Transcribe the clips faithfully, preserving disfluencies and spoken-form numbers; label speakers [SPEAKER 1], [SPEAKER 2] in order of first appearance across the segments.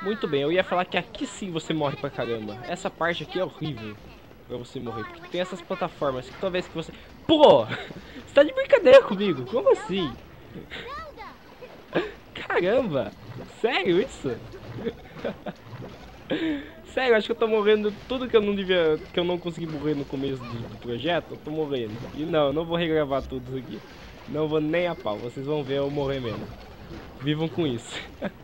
[SPEAKER 1] Muito bem, eu ia falar que aqui sim você morre pra caramba. Essa parte aqui é horrível pra você morrer, porque tem essas plataformas que toda vez que você... Pô! Você tá de brincadeira comigo? Como assim? Caramba! Sério isso? Sério, acho que eu tô morrendo tudo que eu não devia... Que eu não consegui morrer no começo do, do projeto, eu tô morrendo. E não, eu não vou regravar tudo isso aqui. Não vou nem a pau, vocês vão ver eu morrer mesmo. Vivam com isso.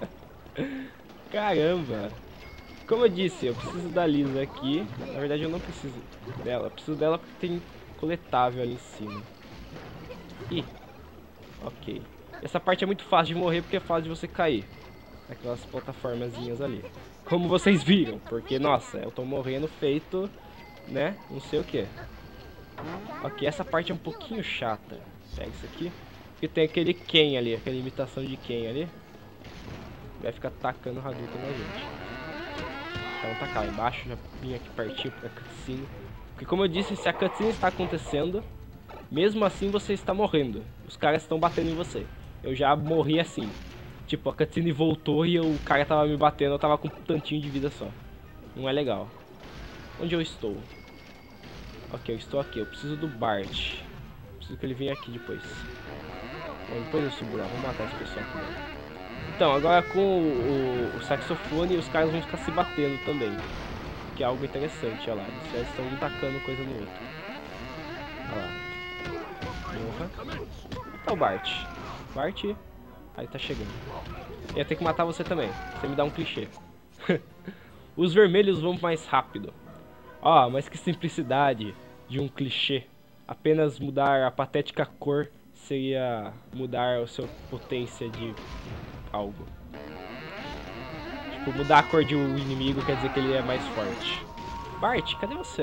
[SPEAKER 1] Caramba! Como eu disse, eu preciso da Lisa aqui. Na verdade eu não preciso dela. Eu preciso dela porque tem coletável ali em cima. Ih, ok. Essa parte é muito fácil de morrer porque é fácil de você cair. Aquelas plataformazinhas ali. Como vocês viram, porque nossa, eu tô morrendo feito, né, não sei o que. Ok, essa parte é um pouquinho chata. Pega isso aqui. Porque tem aquele Ken ali, aquela imitação de Ken ali. Vai ficar tacando Hadouken na gente. Então tá cá embaixo, já vim aqui pertinho pra cutscene. Porque como eu disse, se a cutscene está acontecendo, mesmo assim você está morrendo. Os caras estão batendo em você. Eu já morri assim. Tipo, a cutscene voltou e o cara tava me batendo, eu tava com um tantinho de vida só. Não é legal. Onde eu estou? Ok, eu estou aqui. Eu preciso do Bart. Preciso que ele venha aqui depois. Bom, depois eu subo lá. Vou matar esse pessoal aqui, né? Então, agora com o, o, o saxofone, os caras vão ficar se batendo também. Que é algo interessante, olha lá. Eles já estão um tacando coisa no outro. Olha lá. Morra. Tá o Bart. Bart. Aí tá chegando. Eu ia ter que matar você também. Você me dá um clichê. Os vermelhos vão mais rápido. Ó, oh, mas que simplicidade de um clichê. Apenas mudar a patética cor seria mudar a sua potência de algo. Tipo, mudar a cor de um inimigo quer dizer que ele é mais forte. Bart, cadê você?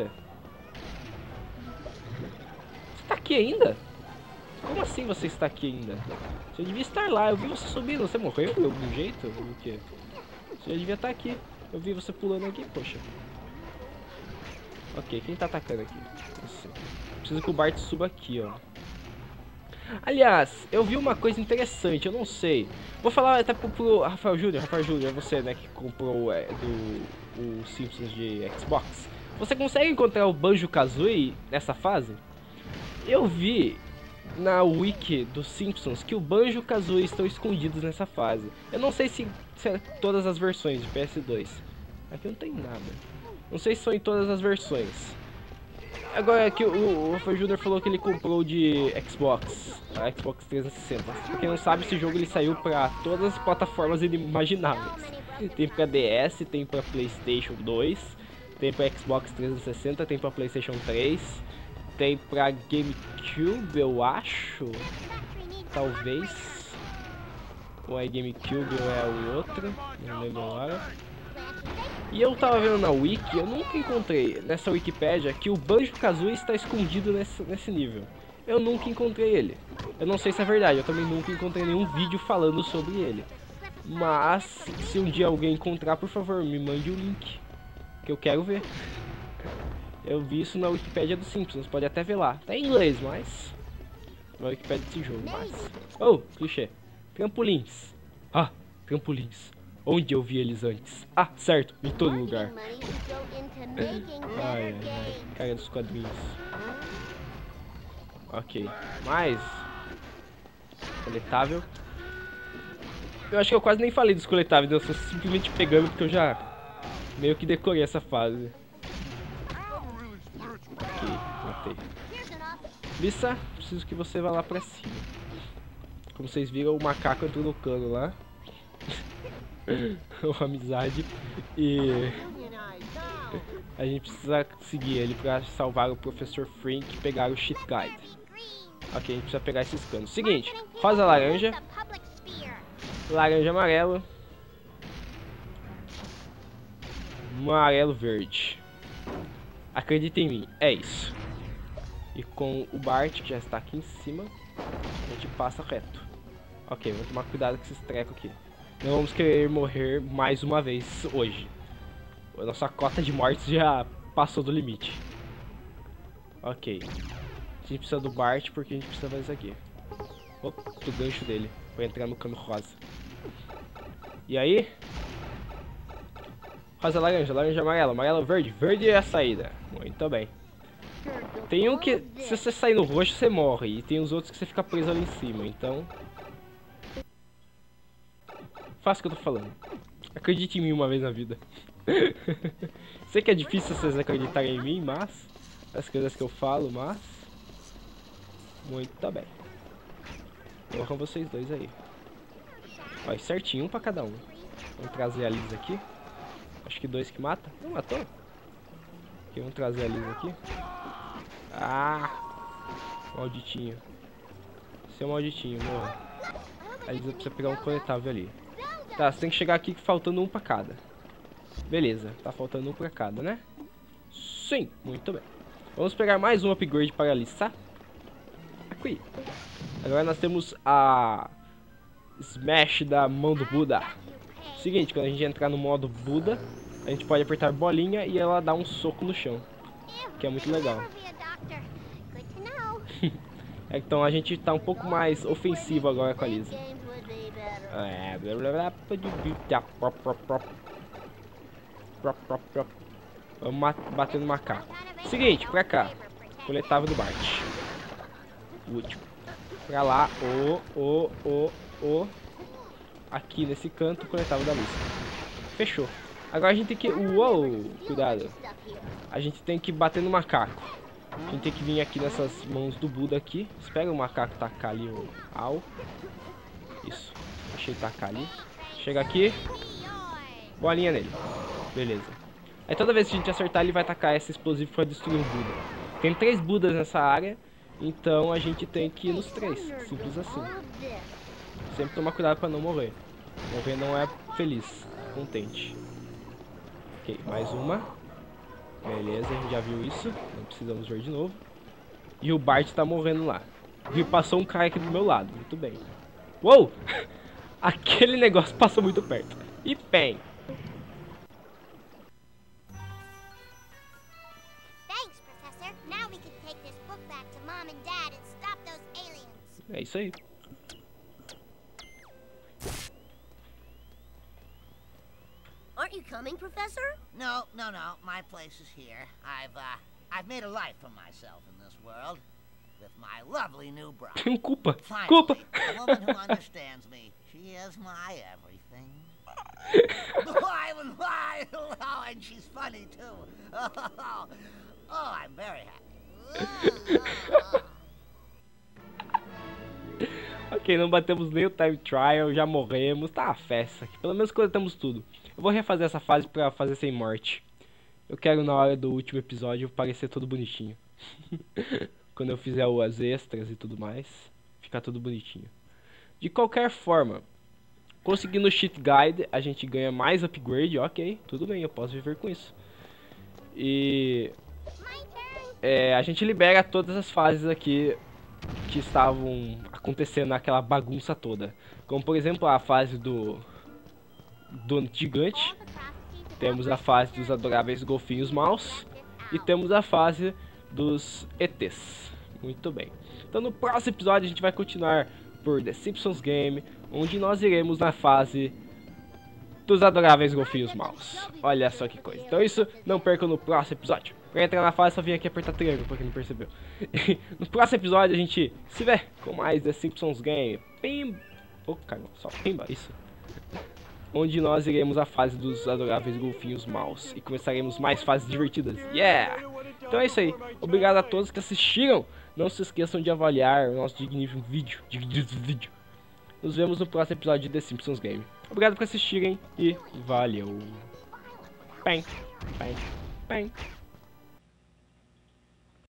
[SPEAKER 1] Você tá aqui ainda? Como assim você está aqui ainda? Você devia estar lá, eu vi você subindo, você morreu de algum jeito? O quê? Você já devia estar aqui. Eu vi você pulando aqui, poxa. Ok, quem tá atacando aqui? Você. Preciso que o Bart suba aqui, ó. Aliás, eu vi uma coisa interessante, eu não sei. Vou falar até pro, pro Rafael Júnior. Rafael Júnior, é você, né, que comprou é, do o Simpsons de Xbox. Você consegue encontrar o Banjo-Kazooie nessa fase? Eu vi na wiki dos Simpsons que o Banjo-Kazooie estão escondidos nessa fase. Eu não sei se, se é todas as versões de P S dois. Aqui não tem nada. Não sei se são em todas as versões. Agora que o, o Rafael Júnior falou que ele comprou de Xbox, a Xbox trezentos e sessenta. Pra quem não sabe, esse jogo ele saiu pra todas as plataformas inimagináveis. Tem pra D S, tem pra PlayStation dois, tem pra Xbox trezentos e sessenta, tem pra PlayStation três, tem pra GameCube, eu acho. Talvez. Ou é GameCube ou é o outro, não lembro agora. E eu tava vendo na wiki, eu nunca encontrei nessa Wikipédia que o Banjo-Kazooie está escondido nesse, nesse nível. Eu nunca encontrei ele. Eu não sei se é verdade, eu também nunca encontrei nenhum vídeo falando sobre ele. Mas, se um dia alguém encontrar, por favor, me mande o link, que eu quero ver. Eu vi isso na Wikipédia dos Simpsons, pode até ver lá. Tá em inglês, mas... na Wikipédia desse jogo, mas... Oh, clichê. Trampolins. Ah, trampolins. Onde eu vi eles antes? Ah, certo, em todo lugar. Ai, ai, ai. Cara dos quadrinhos. Ok, mais coletável. Eu acho que eu quase nem falei dos coletáveis, eu estou simplesmente pegando porque eu já meio que decorei essa fase. Ok, matei. Lisa, preciso que você vá lá pra cima. Como vocês viram, o macaco entrou no cano lá. Uma amizade. E a gente precisa seguir ele pra salvar o professor Frink e pegar o Cheat Guide. Ok, a gente precisa pegar esses canos. Seguinte, rosa laranja, laranja amarelo, amarelo verde. Acredita em mim, é isso. E com o Bart, que já está aqui em cima, a gente passa reto. Ok, vamos tomar cuidado com esses trecos aqui. Não vamos querer morrer mais uma vez hoje. A nossa cota de mortes já passou do limite. Ok. A gente precisa do Bart porque a gente precisa fazer isso aqui. Opa, do gancho dele. Pra entrar no cano rosa. E aí? Rosa, laranja, laranja, amarela, amarelo, verde, verde é a saída. Muito bem. Tem um que, se você sair no roxo, você morre. E tem os outros que você fica preso ali em cima, então... Faça o que eu tô falando. Acredite em mim uma vez na vida. Sei que é difícil vocês acreditarem em mim, mas... As coisas que eu falo, mas... Muito bem. Vou com vocês dois aí. Ó, certinho, um pra cada um. Vamos trazer a Liz aqui. Acho que dois que mata. Não matou? Ok, vamos trazer a Liz aqui. Ah! Malditinho. Seu malditinho, morra. A Liz precisa pegar um coletável ali. Tá, você tem que chegar aqui faltando um pra cada. Beleza, tá faltando um pra cada, né? Sim, muito bem. Vamos pegar mais um upgrade para a Liz, tá? Aqui. Agora nós temos a Smash da mão do Buda. Seguinte, quando a gente entrar no modo Buda, a gente pode apertar bolinha e ela dá um soco no chão. Que é muito legal. Então a gente tá um pouco mais ofensivo agora com a Liz. É, vamos bater no macaco. Seguinte, pra cá. Coletável do Bart. O último. Pra lá. O, o, o, o. Aqui nesse canto, coletável da lista. Fechou. Agora a gente tem que... Uou! Cuidado. A gente tem que bater no macaco. A gente tem que vir aqui nessas mãos do Buda aqui. Espera o macaco tacar ali o... Au. Isso. Deixa ele tacar ali. Chega aqui. Bolinha nele. Beleza. Aí toda vez que a gente acertar, ele vai tacar esse explosivo para destruir o Buda. Tem três Budas nessa área. Então a gente tem que ir nos três. Simples assim. Sempre tomar cuidado para não morrer. Morrer não é feliz. Contente. Ok, mais uma. Beleza, a gente já viu isso. Não precisamos ver de novo. E o Bart tá morrendo lá. Viu, passou um cara aqui do meu lado. Muito bem. Uou! Aquele negócio passou muito perto. E bem. É isso aí.
[SPEAKER 2] Aren't you coming, Professor?
[SPEAKER 3] No, no, no. My place is here. I've, uh, I've made a life for myself in this world with my lovely new bride.
[SPEAKER 1] Tem culpa.
[SPEAKER 3] Finally,
[SPEAKER 1] Culpa.
[SPEAKER 3] a woman who understands me. She is my everything. Why, why? Oh, and she's funny too. Oh, oh I'm very happy.
[SPEAKER 1] Ok, não batemos nem o time trial, já morremos, tá uma festa aqui. Pelo menos coletamos tudo. Eu vou refazer essa fase pra fazer sem morte. Eu quero na hora do último episódio parecer todo bonitinho. Quando eu fizer as extras e tudo mais, ficar tudo bonitinho. De qualquer forma, conseguindo o cheat guide, a gente ganha mais upgrade, ok, tudo bem, eu posso viver com isso. E é, a gente libera todas as fases aqui que estavam acontecendo naquela bagunça toda. Como por exemplo a fase do do gigante, temos a fase dos adoráveis golfinhos maus e temos a fase dos E Tês. Muito bem. Então no próximo episódio a gente vai continuar por The Simpsons Game, onde nós iremos na fase dos adoráveis golfinhos maus. Olha só que coisa. Então isso não perca no próximo episódio. Pra entrar na fase só vim aqui apertar triângulo, pra quem não percebeu. No próximo episódio a gente se vê com mais The Simpsons Game. Pimba. Oh, caramba, só pimba, isso. Onde nós iremos a fase dos adoráveis golfinhos maus. E começaremos mais fases divertidas. Yeah! Então é isso aí. Obrigado a todos que assistiram. Não se esqueçam de avaliar o nosso dignível vídeo. Dignível vídeo. Nos vemos no próximo episódio de The Simpsons Game. Obrigado por assistirem e valeu. Bem, bem, bem.